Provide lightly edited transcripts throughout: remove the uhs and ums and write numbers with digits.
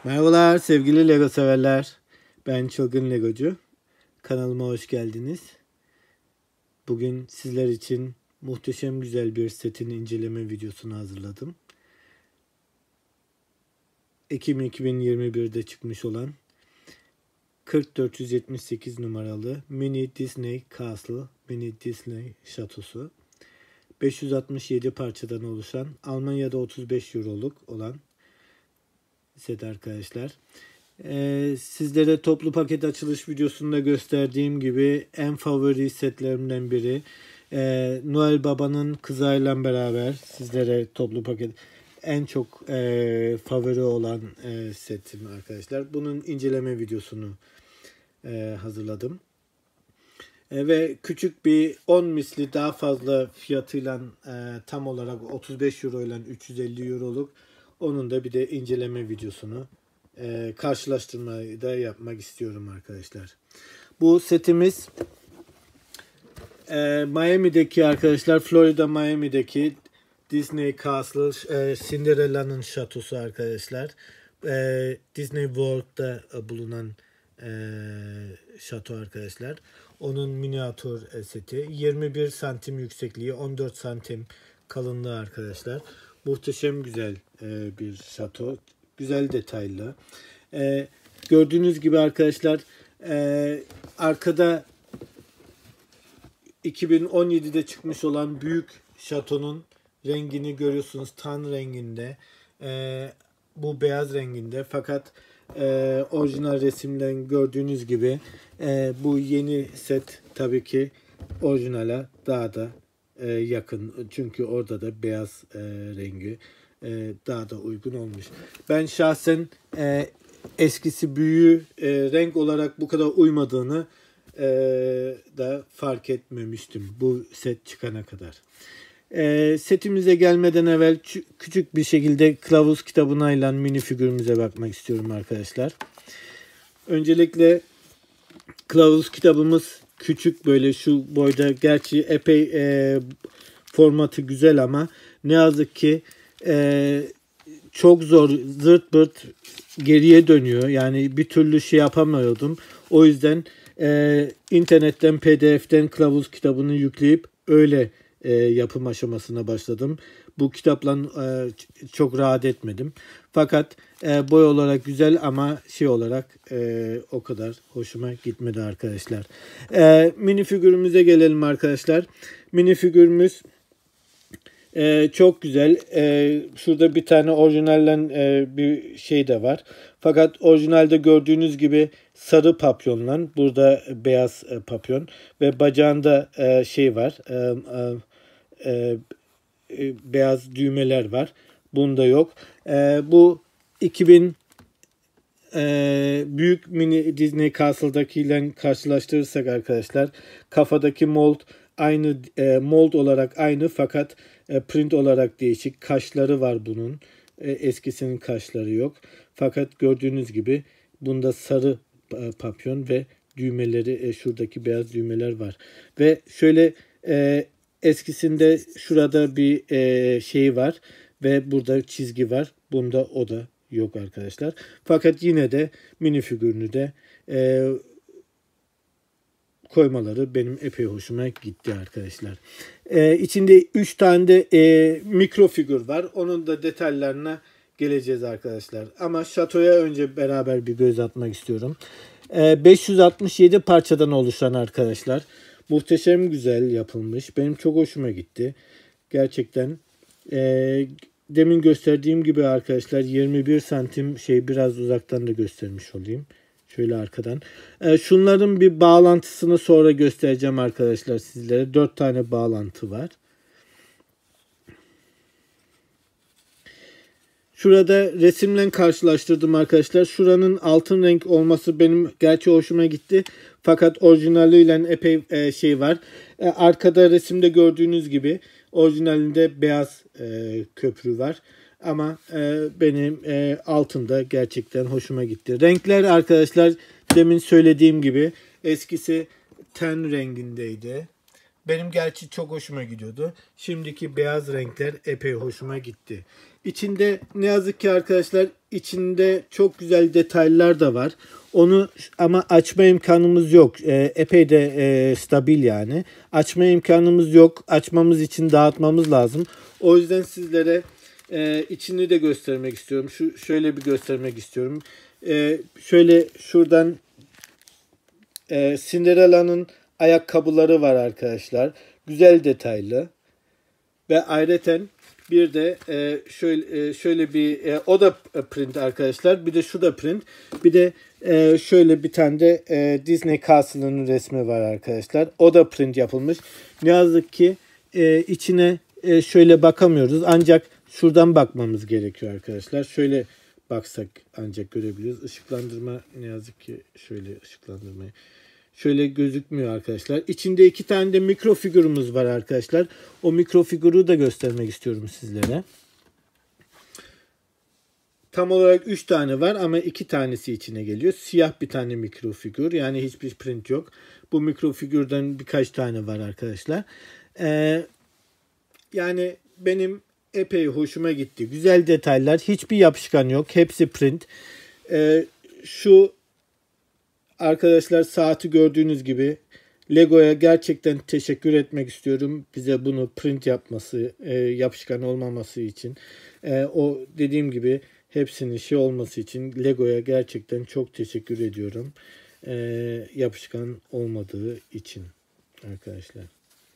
Merhabalar sevgili Lego severler. Ben Çılgın Legocu. Kanalıma hoş geldiniz. Bugün sizler için muhteşem güzel bir setin inceleme videosunu hazırladım. Ekim 2021'de çıkmış olan 4478 numaralı Mini Disney Castle, Mini Disney Şatosu. 567 parçadan oluşan, Almanya'da 35 euroluk olan set arkadaşlar. Sizlere toplu paket açılış videosunda gösterdiğim gibi en favori setlerimden biri. Noel Baba'nın kızıyla beraber sizlere toplu paket en çok favori olan setim arkadaşlar. Bunun inceleme videosunu hazırladım. Ve küçük bir 10 misli daha fazla fiyatıyla tam olarak 35 euro ile 350 euroluk, onun da bir de inceleme videosunu karşılaştırmayı da yapmak istiyorum arkadaşlar. Bu setimiz Miami'deki arkadaşlar, Florida Miami'deki Disney Castle, Cinderella'nın şatosu arkadaşlar. Disney World'da bulunan şato arkadaşlar. Onun miniatür seti. 21 santim yüksekliği, 14 santim kalınlığı arkadaşlar. Muhteşem güzel bir şato. Güzel detaylı. Gördüğünüz gibi arkadaşlar arkada 2017'de çıkmış olan büyük şatonun rengini görüyorsunuz. Tan renginde. Bu beyaz renginde. Fakat orijinal resimden gördüğünüz gibi bu yeni set tabii ki orijinale daha da yakın. Çünkü orada da beyaz rengi daha da uygun olmuş. Ben şahsen eskisi büyüğü renk olarak bu kadar uymadığını da fark etmemiştim bu set çıkana kadar. Setimize gelmeden evvel küçük bir şekilde kılavuz kitabına mini figürümüze bakmak istiyorum arkadaşlar. Öncelikle kılavuz kitabımız küçük, böyle şu boyda. Gerçi epey formatı güzel ama ne yazık ki çok zor, zırt pırt geriye dönüyor. Yani bir türlü şey yapamıyordum. O yüzden internetten, PDF'den kılavuz kitabını yükleyip öyle yapım aşamasına başladım. Bu kitapla çok rahat etmedim. Fakat boy olarak güzel ama şey olarak o kadar hoşuma gitmedi arkadaşlar. Mini figürümüze gelelim arkadaşlar. Mini figürümüz çok güzel. Şurada bir tane orijinalden bir şey de var. Fakat orijinalde gördüğünüz gibi sarı papyonla, burada beyaz papyon ve bacağında şey var. Beyaz düğmeler var. Bunda yok. Bu 2000 büyük mini Disney Castle'dakiyle karşılaştırırsak arkadaşlar, kafadaki mold aynı, mold olarak aynı fakat print olarak değişik. Kaşları var bunun. Eskisinin kaşları yok. Fakat gördüğünüz gibi bunda sarı papyon ve düğmeleri, şuradaki beyaz düğmeler var. Ve şöyle eskisinde şurada bir şey var ve burada çizgi var. Bunda o da yok arkadaşlar. Fakat yine de mini figürünü de koymaları benim epey hoşuma gitti arkadaşlar. İçinde 3 tane de mikro figür var. Onun da detaylarına geleceğiz arkadaşlar. Ama şatoya önce beraber bir göz atmak istiyorum. 567 parçadan oluşan arkadaşlar. Muhteşem güzel yapılmış. Benim çok hoşuma gitti. Gerçekten demin gösterdiğim gibi arkadaşlar 21 santim şey, biraz uzaktan da göstermiş olayım. Şöyle arkadan. Şunların bir bağlantısını sonra göstereceğim arkadaşlar sizlere. 4 tane bağlantı var. Şurada resimle karşılaştırdım arkadaşlar. Şuranın altın renk olması benim gerçi hoşuma gitti. Fakat orijinaliyle epey şey var. Arkada resimde gördüğünüz gibi orijinalinde beyaz köprü var. Ama benim altında gerçekten hoşuma gitti. Renkler arkadaşlar demin söylediğim gibi eskisi ten rengindeydi. Benim gerçi çok hoşuma gidiyordu. Şimdiki beyaz renkler epey hoşuma gitti. İçinde ne yazık ki arkadaşlar, içinde çok güzel detaylar da var. Onu ama açma imkanımız yok. Epey de stabil yani. Açma imkanımız yok. Açmamız için dağıtmamız lazım. O yüzden sizlere içini de göstermek istiyorum. Şöyle bir göstermek istiyorum. Şöyle şuradan Cinderella'nın ayakkabıları var arkadaşlar. Güzel detaylı. Ve ayrıca bir de şöyle bir o da print arkadaşlar. Bir de şu da print. Bir de şöyle bir tane de Disney Castle'ın resmi var arkadaşlar. O da print yapılmış. Ne yazık ki içine şöyle bakamıyoruz. Ancak şuradan bakmamız gerekiyor arkadaşlar. Şöyle baksak ancak görebiliriz. Işıklandırma ne yazık ki şöyle ışıklandırmayı. Şöyle gözükmüyor arkadaşlar. İçinde 2 tane de mikro figürümüz var arkadaşlar. O mikro figürü de göstermek istiyorum sizlere. Tam olarak 3 tane var ama 2 tanesi içine geliyor. Siyah bir tane mikro figür. Yani hiçbir print yok. Bu mikro figürden birkaç tane var arkadaşlar. Yani benim epey hoşuma gitti. Güzel detaylar. Hiçbir yapışkan yok. Hepsi print. Şu arkadaşlar saati gördüğünüz gibi Lego'ya gerçekten teşekkür etmek istiyorum. Bize bunu print yapması, yapışkan olmaması için. O dediğim gibi hepsinin şey olması için Lego'ya gerçekten çok teşekkür ediyorum. Yapışkan olmadığı için arkadaşlar.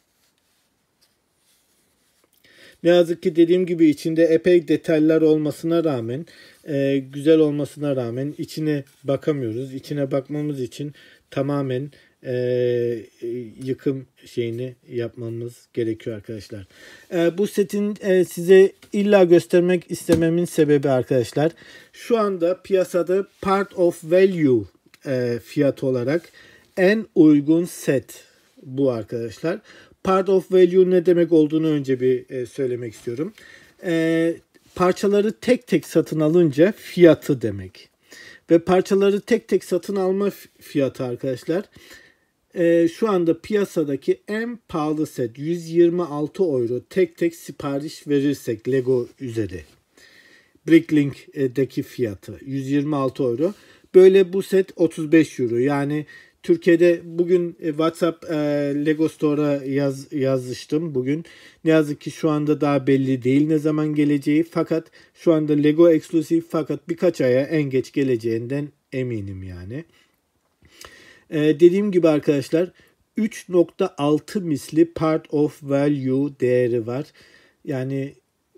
Ne yazık ki dediğim gibi içinde epey detaylar olmasına rağmen, güzel olmasına rağmen içine bakamıyoruz. İçine bakmamız için tamamen yıkım şeyini yapmamız gerekiyor arkadaşlar. Bu setin size illa göstermek istememin sebebi arkadaşlar, şu anda piyasada part of value fiyat olarak en uygun set bu arkadaşlar. Part of value ne demek olduğunu önce bir söylemek istiyorum. Parçaları tek tek satın alınca fiyatı demek. Ve parçaları tek tek satın alma fiyatı arkadaşlar, şu anda piyasadaki en pahalı set 126 euro tek tek sipariş verirsek Lego üzeri. Bricklink'deki fiyatı 126 euro. Böyle bu set 35 euro. Yani Türkiye'de bugün WhatsApp Lego Store'a yazıştım bugün. Ne yazık ki şu anda daha belli değil ne zaman geleceği. Fakat şu anda Lego eksklusif, fakat birkaç aya en geç geleceğinden eminim yani. Dediğim gibi arkadaşlar 3.6 misli part of value değeri var. Yani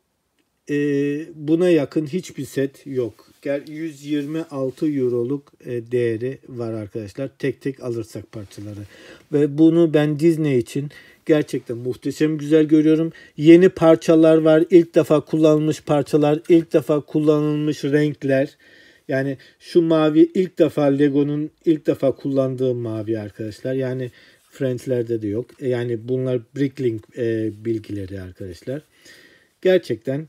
buna yakın hiçbir set yok. 126 euroluk değeri var arkadaşlar. Tek tek alırsak parçaları. Ve bunu ben Disney için gerçekten muhteşem güzel görüyorum. Yeni parçalar var. İlk defa kullanılmış parçalar. İlk defa kullanılmış renkler. Yani şu mavi ilk defa Lego'nun ilk defa kullandığı mavi arkadaşlar. Yani Friends'lerde de yok. Yani bunlar Bricklink bilgileri arkadaşlar. Gerçekten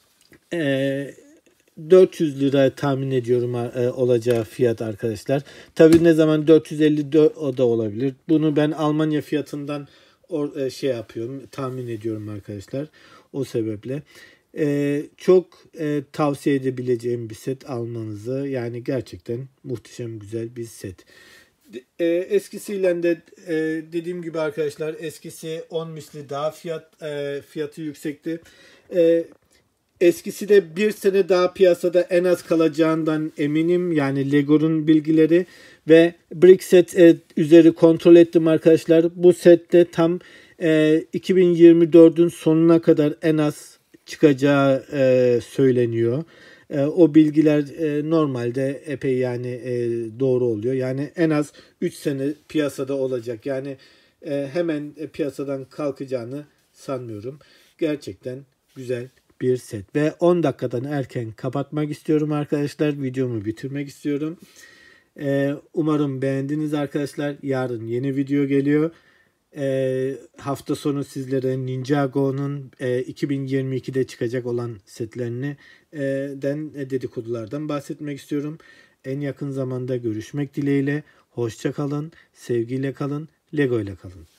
400 lira tahmin ediyorum olacağı fiyat arkadaşlar. Tabii ne zaman 450 o da olabilir. Bunu ben Almanya fiyatından şey yapıyorum, tahmin ediyorum arkadaşlar. O sebeple çok tavsiye edebileceğim bir set almanızı. Yani gerçekten muhteşem güzel bir set. Eskisiyle de dediğim gibi arkadaşlar, eskisi 10 misli daha fiyatı yüksekti. Eskisi de bir sene daha piyasada en az kalacağından eminim. Yani Lego'nun bilgileri ve Brick Set üzeri kontrol ettim arkadaşlar. Bu sette tam 2024'ün sonuna kadar en az çıkacağı söyleniyor. O bilgiler normalde epey yani doğru oluyor. Yani en az 3 sene piyasada olacak. Yani hemen piyasadan kalkacağını sanmıyorum. Gerçekten güzel bir set. Ve 10 dakikadan erken kapatmak istiyorum arkadaşlar. Videomu bitirmek istiyorum. Umarım beğendiniz arkadaşlar. Yarın yeni video geliyor. Hafta sonu sizlere Ninjago'nun 2022'de çıkacak olan setlerini dedikodulardan bahsetmek istiyorum. En yakın zamanda görüşmek dileğiyle. Hoşça kalın, sevgiyle kalın, Lego ile kalın.